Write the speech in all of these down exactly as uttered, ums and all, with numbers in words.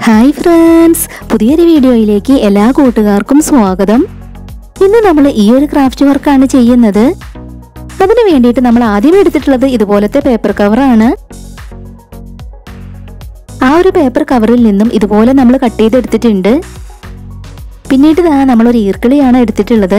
Hi friends, പുതിയൊരു വീഡിയോയിലേക്ക് എല്ലാ കൂട്ടുകാർക്കും സ്വാഗതം. ഇന്ന് നമ്മൾ ഈ ഒരു ക്രാഫ്റ്റ് വർക്കാണ് ചെയ്യുന്നത്. അതിനു വേണ്ടിയിട്ട് നമ്മൾ ആദ്യം എടുത്തിട്ടുള്ളത് ഇതുപോലത്തെ പേപ്പർ കവറാണ്. ആ ഒരു പേപ്പർ കവറിൽ നിന്നും ഇതുപോലെ നമ്മൾ കട്ട് ചെയ്തെടുത്തിട്ടുണ്ട്. പിന്നീട് നമ്മളൊരു ഈർക്കിളിയാണ് എടുത്തിട്ടുള്ളത്.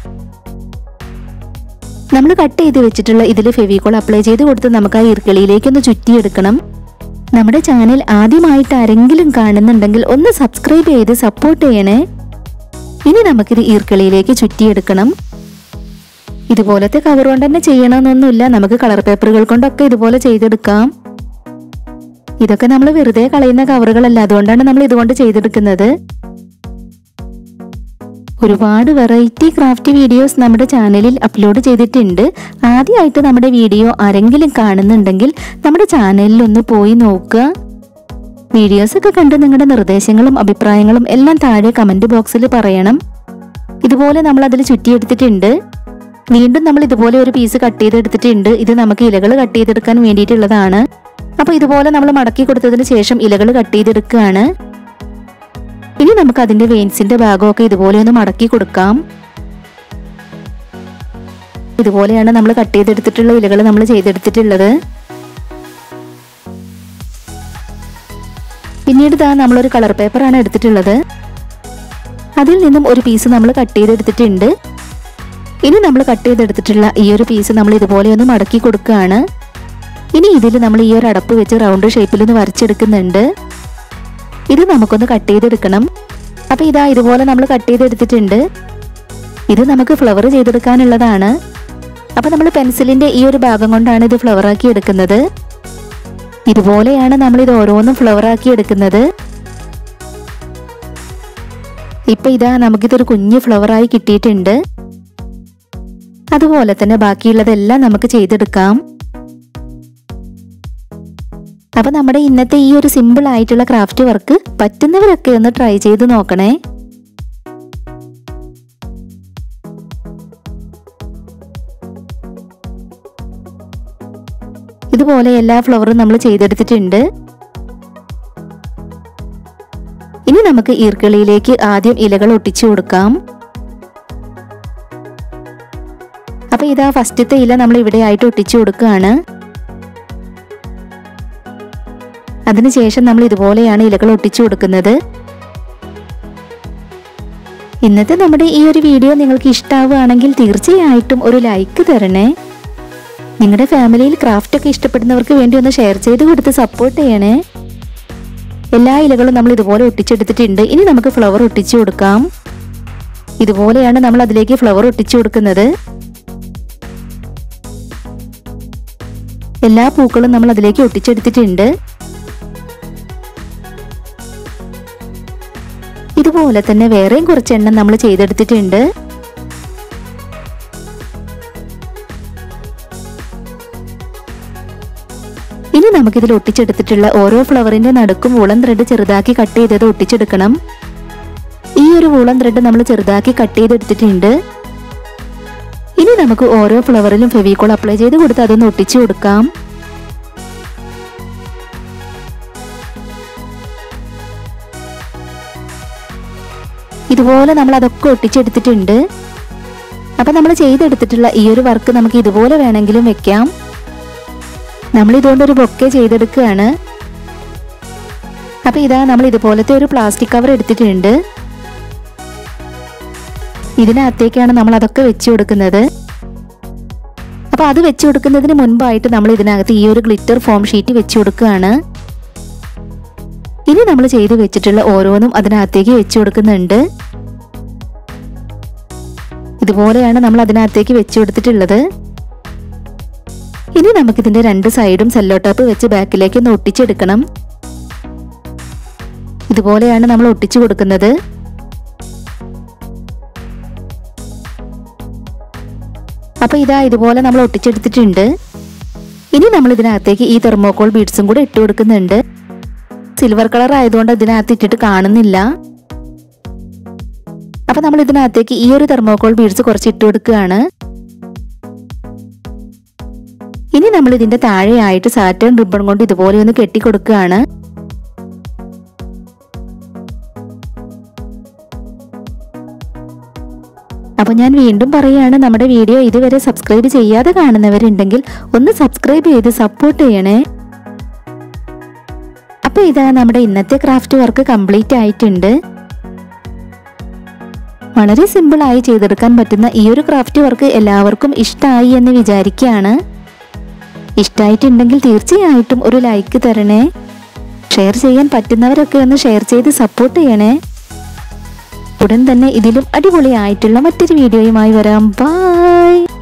നമ്മൾ കട്ട് ചെയ്ത് വെച്ചിട്ടുള്ള ഇതിൽ ഫെവിക്കോൾ അപ്ലൈ ചെയ്ത് കൊടുത്ത് നമുക്ക് ആ ഈർക്കിളിയിലേക്കൊന്ന് ചുറ്റിയെടുക്കണം. നമ്മുടെ ചാനൽ ആദ്യമായിട്ട് ആരെങ്കിലും കാണുന്നുണ്ടെങ്കിൽ ഒന്ന് സബ്സ്ക്രൈബ് ചെയ്ത് സപ്പോർട്ട് ചെയ്യണേ. ഇനി നമുക്കിത് ഈർക്കിളിയിലേക്ക് ചുറ്റിയെടുക്കണം. ഇതുപോലത്തെ കവർ കൊണ്ട് തന്നെ ചെയ്യണമെന്നൊന്നുമില്ല, നമുക്ക് കളർ പേപ്പറുകൾ കൊണ്ടൊക്കെ ഇതുപോലെ ചെയ്തെടുക്കാം. ഇതൊക്കെ നമ്മൾ വെറുതെ കളയുന്ന കവറുകളല്ല, അതുകൊണ്ടാണ് നമ്മൾ ഇതുകൊണ്ട് ചെയ്തെടുക്കുന്നത്. ഒരുപാട് വെറൈറ്റി ക്രാഫ്റ്റ് വീഡിയോസ് നമ്മുടെ ചാനലിൽ അപ്ലോഡ് ചെയ്തിട്ടുണ്ട്. ആദ്യമായിട്ട് നമ്മുടെ വീഡിയോ ആരെങ്കിലും കാണുന്നുണ്ടെങ്കിൽ നമ്മുടെ ചാനലിൽ ഒന്ന് പോയി നോക്കുക. വീഡിയോസ് ഒക്കെ കണ്ട് നിങ്ങളുടെ നിർദ്ദേശങ്ങളും അഭിപ്രായങ്ങളും എല്ലാം താഴെ കമന്റ് ബോക്സിൽ പറയണം. ഇതുപോലെ നമ്മൾ അതിൽ ചുറ്റിയെടുത്തിട്ടുണ്ട്. വീണ്ടും നമ്മൾ ഇതുപോലെ ഒരു പീസ് കട്ട് ചെയ്തെടുത്തിട്ടുണ്ട്. ഇത് നമുക്ക് ഇലകൾ കട്ട് ചെയ്തെടുക്കാൻ വേണ്ടിയിട്ടുള്ളതാണ്. അപ്പൊ ഇതുപോലെ നമ്മൾ മടക്കി കൊടുത്തതിന് ശേഷം ഇലകൾ കട്ട് ചെയ്തെടുക്കുകയാണ്. ഇനി നമുക്ക് അതിന്റെ വെയിൻസിന്റെ ഭാഗമൊക്കെ ഇതുപോലെ ഒന്ന് മടക്കി കൊടുക്കാം. ഇതുപോലെയാണ് നമ്മൾ കട്ട് ചെയ്തെടുത്തിട്ടുള്ള ഇലകൾ നമ്മൾ ചെയ്തെടുത്തിട്ടുള്ളത്. പിന്നീട് ഇതാ നമ്മളൊരു കളർ പേപ്പറാണ് എടുത്തിട്ടുള്ളത്. അതിൽ നിന്നും ഒരു പീസ് നമ്മൾ കട്ട് ചെയ്തെടുത്തിട്ടുണ്ട്. ഇനി നമ്മൾ കട്ട് ചെയ്തെടുത്തിട്ടുള്ള ഈ ഒരു പീസ് നമ്മൾ ഇതുപോലെ ഒന്ന് മടക്കി കൊടുക്കുകയാണ്. ഇനി ഇതിൽ നമ്മൾ ഈ ഒരു അടപ്പ് വെച്ച് റൗണ്ട് ഷേപ്പിൽ ഒന്ന് വരച്ചെടുക്കുന്നുണ്ട്. ഇത് നമുക്കൊന്ന് കട്ട് ചെയ്തെടുക്കണം. അപ്പൊ ഇതാ ഇതുപോലെ നമ്മൾ കട്ട് ചെയ്തെടുത്തിട്ടുണ്ട്. ഇത് നമുക്ക് ഫ്ലവർ ചെയ്തെടുക്കാനുള്ളതാണ്. അപ്പൊ നമ്മൾ പെൻസിലിന്റെ ഈ ഒരു ഭാഗം കൊണ്ടാണ് ഇത് ഫ്ലവർ ആക്കി എടുക്കുന്നത്. ഇതുപോലെയാണ് നമ്മൾ ഇത് ഓരോന്നും ഫ്ലവർ ആക്കി എടുക്കുന്നത്. ഇപ്പൊ ഇതാ നമുക്കിതൊരു കുഞ്ഞു ഫ്ലവറായി കിട്ടിയിട്ടുണ്ട്. അതുപോലെ തന്നെ ബാക്കിയുള്ളതെല്ലാം നമുക്ക് ചെയ്തെടുക്കാം. അപ്പൊ നമ്മുടെ ഇന്നത്തെ ഈ ഒരു സിമ്പിൾ ആയിട്ടുള്ള ക്രാഫ്റ്റ് വർക്ക് പറ്റുന്നവരൊക്കെ ഒന്ന് ട്രൈ ചെയ്ത് നോക്കണേ. ഇതുപോലെ എല്ലാ ഫ്ലവറും നമ്മൾ ചെയ്തെടുത്തിട്ടുണ്ട്. ഇനി നമുക്ക് ഈർക്കിളിയിലേക്ക് ആദ്യം ഇലകൾ ഒട്ടിച്ചു കൊടുക്കാം. അപ്പൊ ഇതാ ഫസ്റ്റത്തെ ഇല നമ്മൾ ഇവിടെ ആയിട്ട് ഒട്ടിച്ചു കൊടുക്കുകയാണ്. അതിനുശേഷം നമ്മൾ ഇതുപോലെയാണ് ഇലകൾ ഒട്ടിച്ചു കൊടുക്കുന്നത്. ഇന്നത്തെ നമ്മുടെ ഈ ഒരു വീഡിയോ നിങ്ങൾക്ക് ഇഷ്ടമാവുകയാണെങ്കിൽ തീർച്ചയായിട്ടും ഒരു ലൈക്ക് തരണേ. നിങ്ങളുടെ ഫാമിലിയിൽ ക്രാഫ്റ്റ് ഒക്കെ ഇഷ്ടപ്പെടുന്നവർക്ക് വേണ്ടി ഒന്ന് ഷെയർ ചെയ്ത് കൊടുത്ത് സപ്പോർട്ട് ചെയ്യണേ. എല്ലാ ഇലകളും നമ്മൾ ഇതുപോലെ ഒട്ടിച്ചെടുത്തിട്ടുണ്ട്. ഇനി നമുക്ക് ഫ്ലവർ ഒട്ടിച്ചു കൊടുക്കാം. ഇതുപോലെയാണ് നമ്മൾ അതിലേക്ക് ഫ്ലവർ ഒട്ടിച്ചു കൊടുക്കുന്നത്. എല്ലാ പൂക്കളും നമ്മൾ അതിലേക്ക് ഒട്ടിച്ചെടുത്തിട്ടുണ്ട്. ഇതുപോലെ തന്നെ വേറെയും കുറച്ചെണ്ണം നമ്മൾ ചെയ്തെടുത്തിട്ടുണ്ട്. ഇനി നമുക്കിതിൽ ഒട്ടിച്ചെടുത്തിട്ടുള്ള ഓരോ ഫ്ലവറിന്റെ നടുക്കും വൂളൻ ത്രെഡ് ചെറുതാക്കി കട്ട് ചെയ്തത് ഒട്ടിച്ചെടുക്കണം. ഈ ഒരു വൂളൻ ത്രെഡ് നമ്മൾ ചെറുതാക്കി കട്ട് ചെയ്തെടുത്തിട്ടുണ്ട്. ഇനി നമുക്ക് ഓരോ ഫ്ലവറിലും ഫെവിക്കോൾ അപ്ലൈ ചെയ്ത് കൊടുത്ത് അതൊന്ന് ഒട്ടിച്ചു കൊടുക്കാം. ഇതുപോലെ നമ്മൾ അതൊക്കെ ഒട്ടിച്ചെടുത്തിട്ടുണ്ട്. അപ്പൊ നമ്മൾ ചെയ്തെടുത്തിട്ടുള്ള ഈ ഒരു വർക്ക് നമുക്ക് ഇതുപോലെ വേണമെങ്കിലും വെക്കാം. നമ്മൾ ഇതുകൊണ്ടൊരു ബൊക്കെ ചെയ്തെടുക്കുകയാണ്. അപ്പൊ ഇതാ നമ്മൾ ഇതുപോലത്തെ ഒരു പ്ലാസ്റ്റിക് കവർ എടുത്തിട്ടുണ്ട്. ഇതിനകത്തേക്കാണ് നമ്മൾ അതൊക്കെ വെച്ചു കൊടുക്കുന്നത്. അപ്പൊ അത് വെച്ചു കൊടുക്കുന്നതിന് മുൻപായിട്ട് നമ്മൾ ഇതിനകത്ത് ഈ ഒരു ഗ്ലിറ്റർ ഫോം ഷീറ്റ് വെച്ചു കൊടുക്കുകയാണ്. ഇനി നമ്മൾ ചെയ്ത് വെച്ചിട്ടുള്ള ഓരോന്നും അതിനകത്തേക്ക് വെച്ചു കൊടുക്കുന്നുണ്ട്. ഇതുപോലെയാണ് നമ്മൾ അതിനകത്തേക്ക് വെച്ചു കൊടുത്തിട്ടുള്ളത്. ഇനി നമുക്കിതിന്റെ രണ്ട് സൈഡും സെല്ലോ ടാപ്പ് വെച്ച് ബാക്കിലേക്ക് ഒന്ന് ഒട്ടിച്ചെടുക്കണം. ഇതുപോലെയാണ് നമ്മൾ ഒട്ടിച്ചു കൊടുക്കുന്നത്. അപ്പൊ ഇതാ ഇതുപോലെ നമ്മൾ ഒട്ടിച്ചെടുത്തിട്ടുണ്ട്. ഇനി നമ്മൾ ഇതിനകത്തേക്ക് ഈ തെർമോകോൾ ബീഡ്സും കൂടെ ഇട്ട് കൊടുക്കുന്നുണ്ട്. സിൽവർ കളർ ആയതുകൊണ്ട് ഇതിനകത്ത് ഇട്ടിട്ട് കാണുന്നില്ല. അപ്പൊ നമ്മൾ ഇതിനകത്തേക്ക് ഈ ഒരു തെർമോകോൾ ബീഡ്സ് കുറച്ച് ഇട്ട് കൊടുക്കുകയാണ്. ഇനി നമ്മൾ ഇതിന്റെ താഴെയായിട്ട് സാറ്റേൺ റിബൺ കൊണ്ട് ഇതുപോലെ ഒന്ന് കെട്ടി കൊടുക്കുകയാണ്. അപ്പോൾ ഞാൻ വീണ്ടും പറയുകയാണ്, നമ്മുടെ വീഡിയോ ഇതുവരെ സബ്സ്ക്രൈബ് ചെയ്യാതെ കാണുന്നവരുണ്ടെങ്കിൽ ഒന്ന് സബ്സ്ക്രൈബ് ചെയ്ത് സപ്പോർട്ട് ചെയ്യണേ. അപ്പോൾ ഇതാ നമ്മുടെ ഇന്നത്തെ ക്രാഫ്റ്റ് വർക്ക് കംപ്ലീറ്റ് ആയിട്ടുണ്ട്. വളരെ സിമ്പിളായി ചെയ്തെടുക്കാൻ പറ്റുന്ന ഈ ഒരു ക്രാഫ്റ്റ് വർക്ക് എല്ലാവർക്കും ഇഷ്ടമായി എന്ന് വിചാരിക്കുകയാണ്. ഇഷ്ടമായിട്ടുണ്ടെങ്കിൽ തീർച്ചയായിട്ടും ഒരു ലൈക്ക് തരണേ. ഷെയർ ചെയ്യാൻ പറ്റുന്നവരൊക്കെ ഒന്ന് ഷെയർ ചെയ്ത് സപ്പോർട്ട് ചെയ്യണേ. ഉടൻ തന്നെ ഇതിലും അടിപൊളിയായിട്ടുള്ള മറ്റൊരു വീഡിയോയുമായി വരാം. ബൈ.